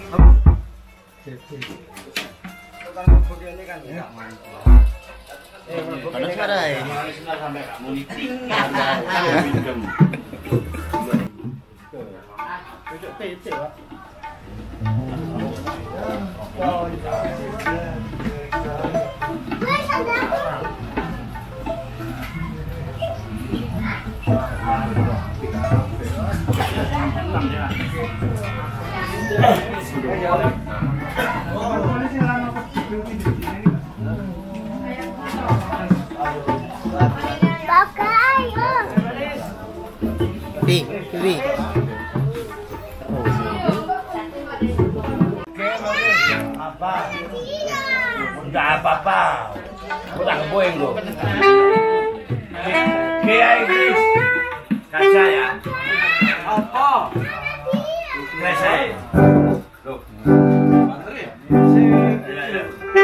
Panas suara ya. Sampai kamu meeting. Pipi. Apa? Enggak apa-apa. Udah kepoin lo. Kayak Inggris. Kaca ya. Apa? Kaca. Loh. Bater ya? Iya.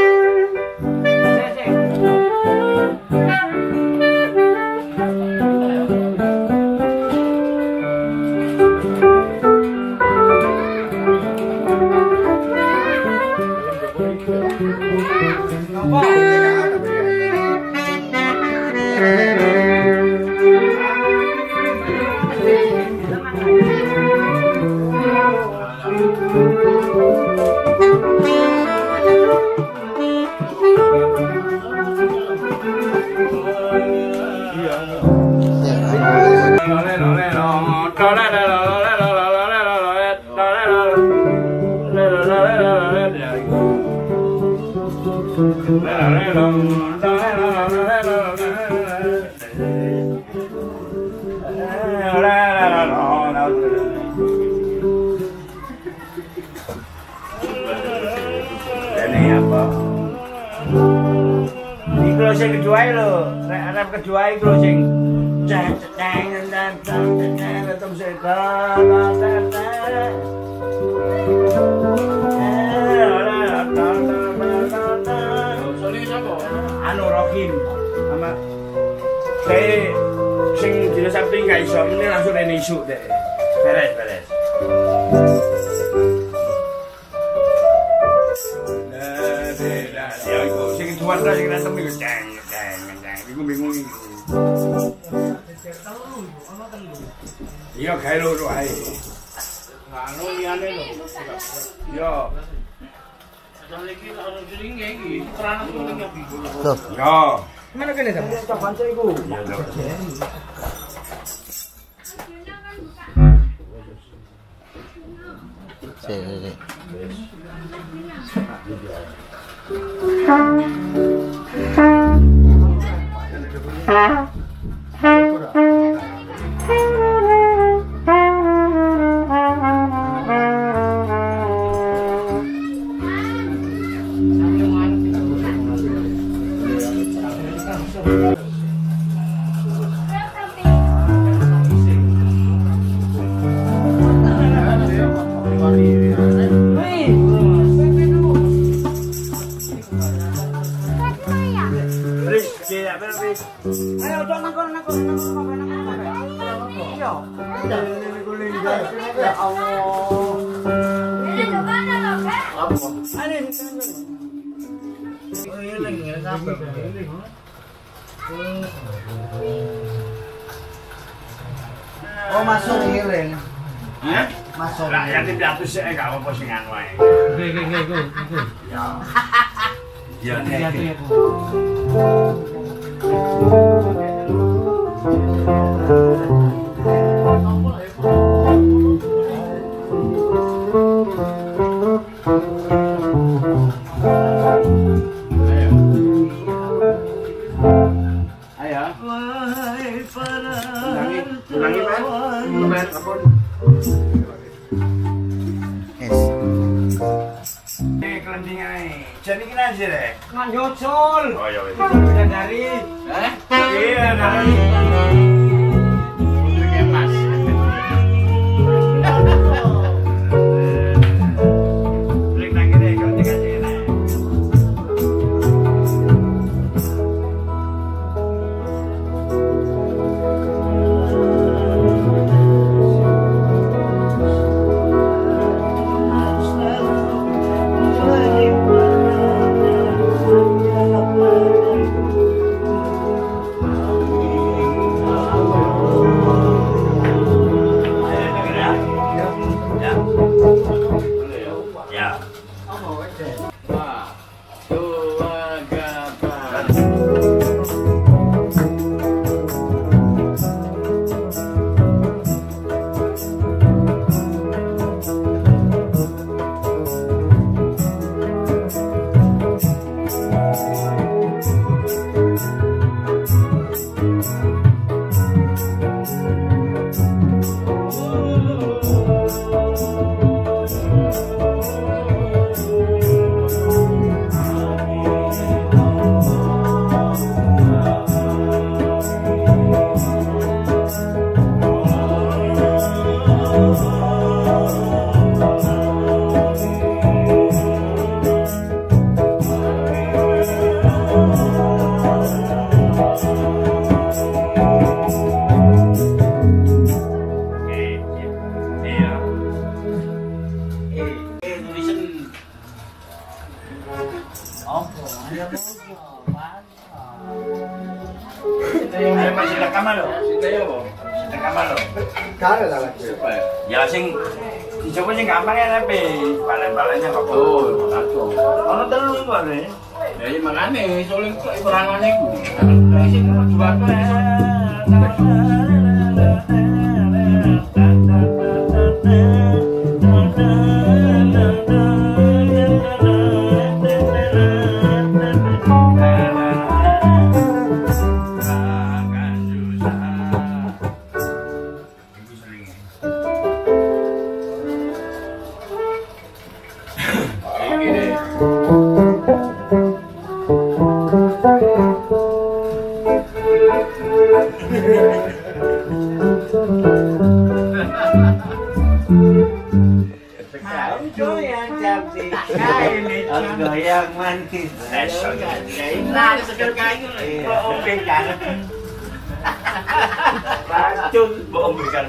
Ini apa? Di closing kedua lo, rap kedua itu closing. Anu Rokin sama saya sing dina Sabtu nggak iso ini langsung rene isuk deh. Beres. Ya iku sing tuan ra sing rantem iku jeng. Iku bingung iku. Iya gawe loro ae. Anu liyane lho. Yo. Tuh. Ya. Mana kene ta? Coba aja iku. Ya lho. Sini. Ayo jangan nakon. Iya. Ya Allah. Ini mana loh, Kak? Apa? Ada di sana. Oh iya lagi apa? Oh masuk iring. Hah? Masuk. Lah ya tidak atus sik gak apa-apa sing anu wae. Go. Ya. Ya nek. Ayo. Wahai para ulangi telepon. Kelenting ae. Jadi kena aja deh. Nggak nyusul. Oh ya wis. Udah dari. Iya, dari. Mas. Klik lagi deh kelenting aja enak. Masih rekaman loh. Rekaman loh. Kare ta lagi. Ya sing dicoba sing gampang ya tapi balen-balennya kok. Oh, langsung. Ono telu kok ne. Ya iya makane soalnya kurangane iku. Sing dua goyang manis. Nah, seger kayu lho. Oh, berikan. Racun, bohong berikan.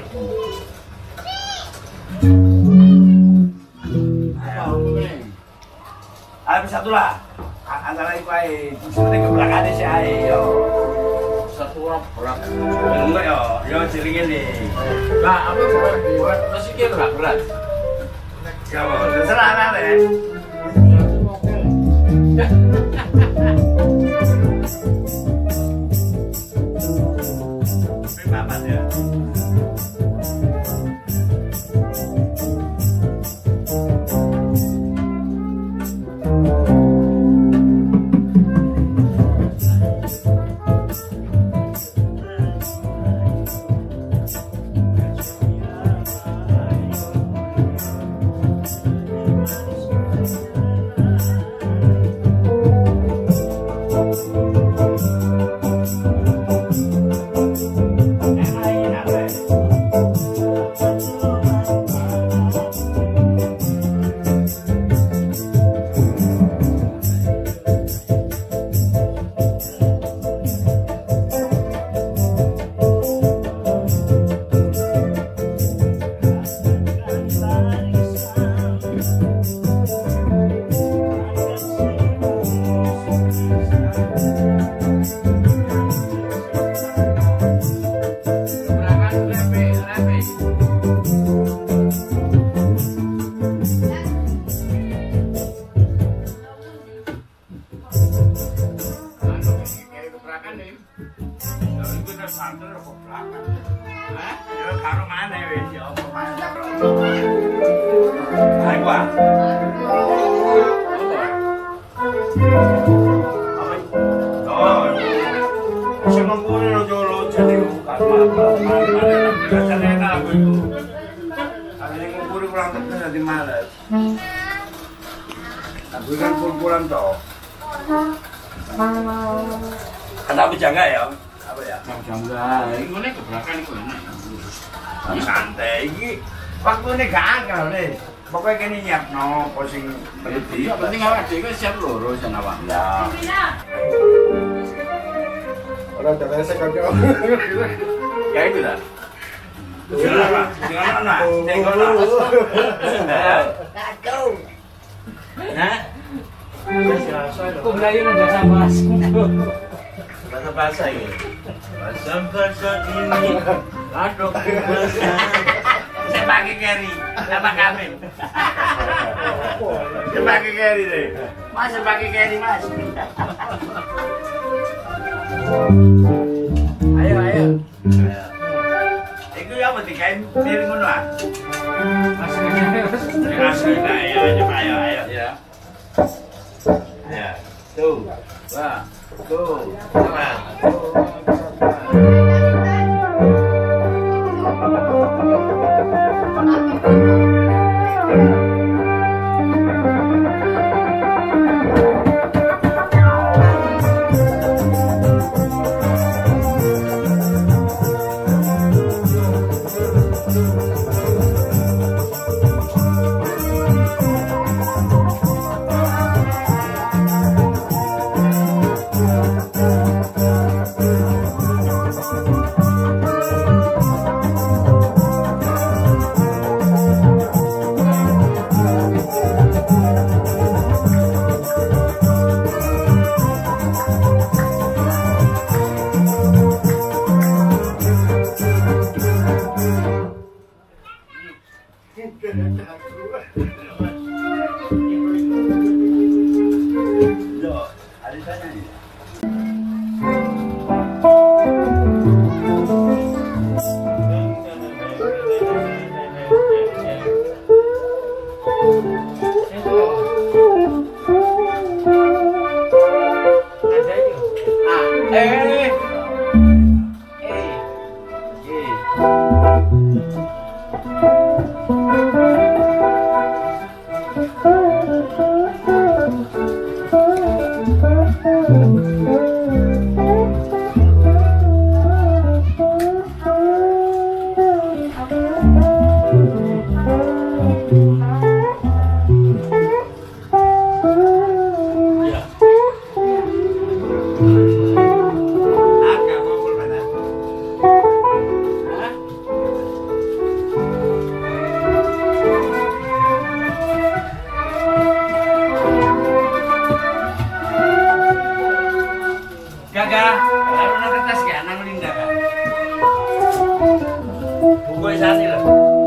Ayo satu lah. Antara iku ae, seperti kebelakangnya si ae yo. Satu orang berat. Enggak yo cilik ini. Nah, apa buat masih kira berat. Ya, terserah lah deh. Papat ya. Aku kan pulang toh. Kenapa jaga ya? Apa ya? Jangga. Iku nek kebrakan iku enak. Santai iki. Waktune gak akal nih. Pokoknya kene nyiapno posing Iya, penting awak dhewe siap loro jan awak. ya. Ora jangan sekali. Ya itu dah. Jangan mana? Jangan Kacau. Nah, Kumlayu nggak sama bahasa ini. Bahasa ini. Aduk bahasa. sebagai Gary, apa kami? Sebagai Gary deh. Mas sebagai Gary mas. Ayo. Iku ya mesti kain diri ngono ah. Asli nah ya coba ayo. Ya. Ya. Tuh. Wah. Tuh. Coba. Gagal, lalu nang kertas gak nang Linda kan? Buku sana lah.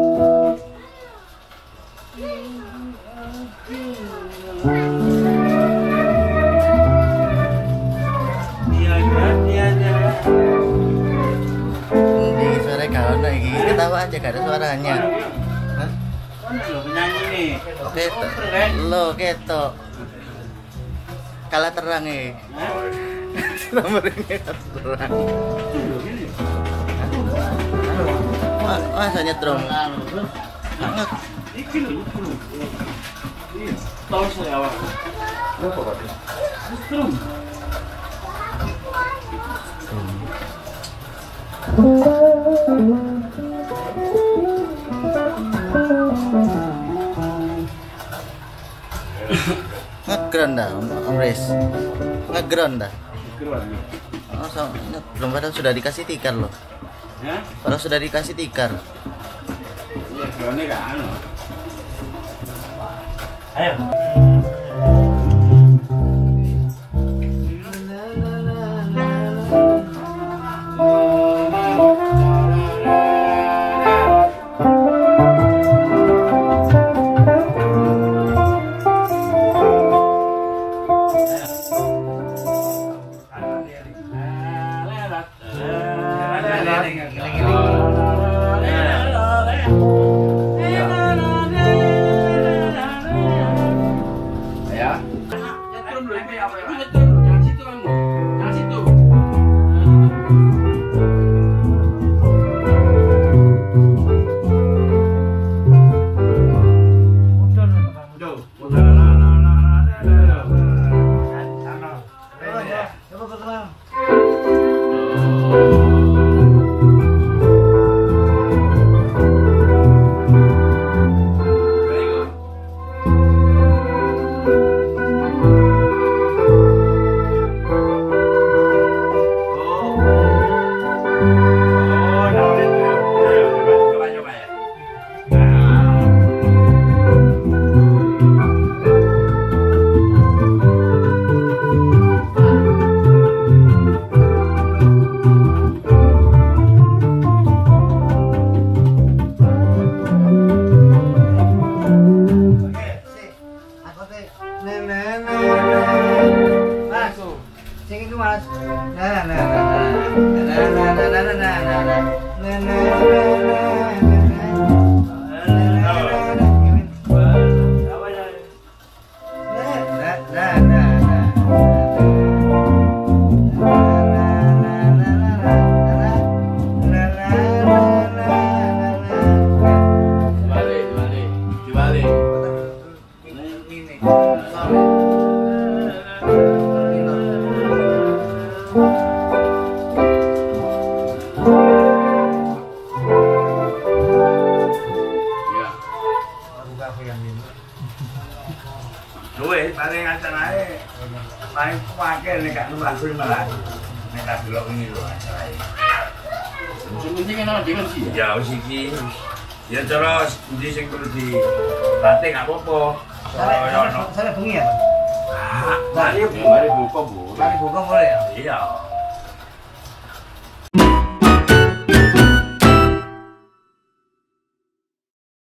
Di suara kau lagi ketawa aja gak ada suaranya. Hah? Penyanyi nih. Lo ketok. Kalah terang nomornya terang. Masa nyetrum? Iki lho. Tahu saya awak. Berapa Pak? Strum. Ngeground dah, Om Riz. Ngeground dah. Oh, belum padahal sudah dikasih tikar loh. Ya? Padahal sudah dikasih tikar. Ya, groundnya kan. Ayo. Duwe paling acarane paling kuwake nek gak numpak malah. Nek tak delok ini lho acarae. Sing penting ana dhewe sih. Ya wis iki. Ya cara endi sing perlu di latih gak apa-apa. Saya bengi ya, Pak. Mari buka, Bu. Mari buka boleh ya? Iya.